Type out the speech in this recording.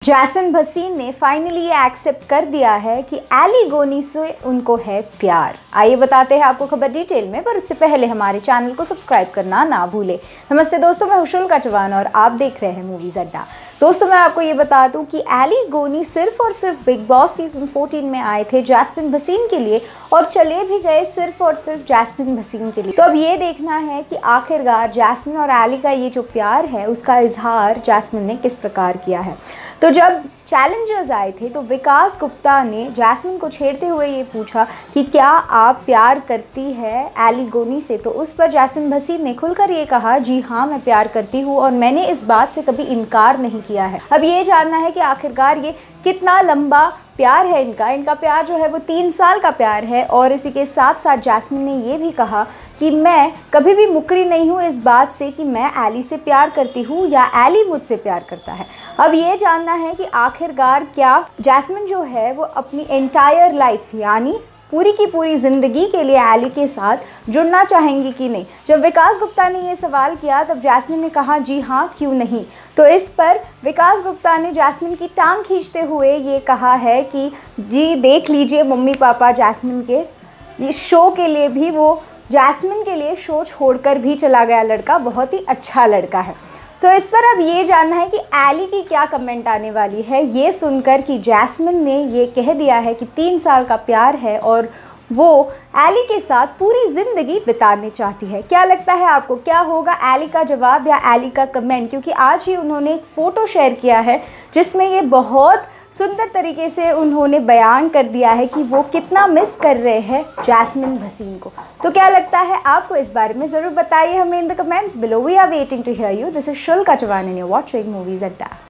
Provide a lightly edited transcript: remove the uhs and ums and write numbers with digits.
Jasmine Bhasin ने finally ये accept कर दिया है कि एली गोनी से उनको है प्यार। आइए बताते हैं आपको खबर डिटेल में, पर उससे पहले हमारे चैनल को सब्सक्राइब करना ना भूलें। नमस्ते दोस्तों, मैं शुल्का चौहान और आप देख रहे हैं मूवीज अड्डा। दोस्तों मैं आपको ये बता दूं कि एली गोनी सिर्फ और सिर्फ बिग बॉस सीजन 14 में आए थे जैस्मिन भसीन के लिए और चले भी गए सिर्फ और सिर्फ जैस्मिन भसीन के लिए। तो अब ये देखना है कि आखिरकार जैस्मिन और एली का ये जो प्यार है उसका इजहार जैस्मिन ने किस प्रकार किया है। तो जब चैलेंजर्स आए थे तो विकास गुप्ता ने जैस्मिन को छेड़ते हुए ये पूछा कि क्या आप प्यार करती है एली गोनी से, तो उस पर जैस्मिन भसीन ने खुलकर ये कहा, जी हाँ मैं प्यार करती हूँ और मैंने इस बात से कभी इनकार नहीं किया है। अब ये जानना है कि आखिरकार ये कितना लंबा प्यार है इनका प्यार जो है वो 3 साल का प्यार है। और इसी के साथ साथ जैस्मिन ने ये भी कहा कि मैं कभी भी मुकरी नहीं हूँ इस बात से कि मैं एली से प्यार करती हूँ या एली मुझसे प्यार करता है। अब ये जानना है कि आखिरकार क्या जैस्मिन जो है वो अपनी एंटायर लाइफ यानी पूरी की पूरी ज़िंदगी के लिए एली के साथ जुड़ना चाहेंगी कि नहीं। जब विकास गुप्ता ने ये सवाल किया तब जैस्मिन ने कहा, जी हाँ क्यों नहीं। तो इस पर विकास गुप्ता ने जैस्मिन की टांग खींचते हुए ये कहा है कि जी देख लीजिए मम्मी पापा, जैस्मिन के ये शो के लिए भी वो जैस्मिन के लिए शो छोड़कर भी चला गया लड़का, बहुत ही अच्छा लड़का है। तो इस पर अब ये जानना है कि एली की क्या कमेंट आने वाली है, ये सुनकर कि जैस्मिन ने ये कह दिया है कि 3 साल का प्यार है और वो एली के साथ पूरी ज़िंदगी बिताने चाहती है। क्या लगता है आपको, क्या होगा एली का जवाब या एली का कमेंट? क्योंकि आज ही उन्होंने एक फ़ोटो शेयर किया है जिसमें ये बहुत सुंदर तरीके से उन्होंने बयान कर दिया है कि वो कितना मिस कर रहे हैं जैस्मिन भसीन को। तो क्या लगता है आपको, इस बारे में ज़रूर बताइए हमें in the comments below. We are waiting to hear you. This is Shulka Chauhan and you are watching movies अड्डा।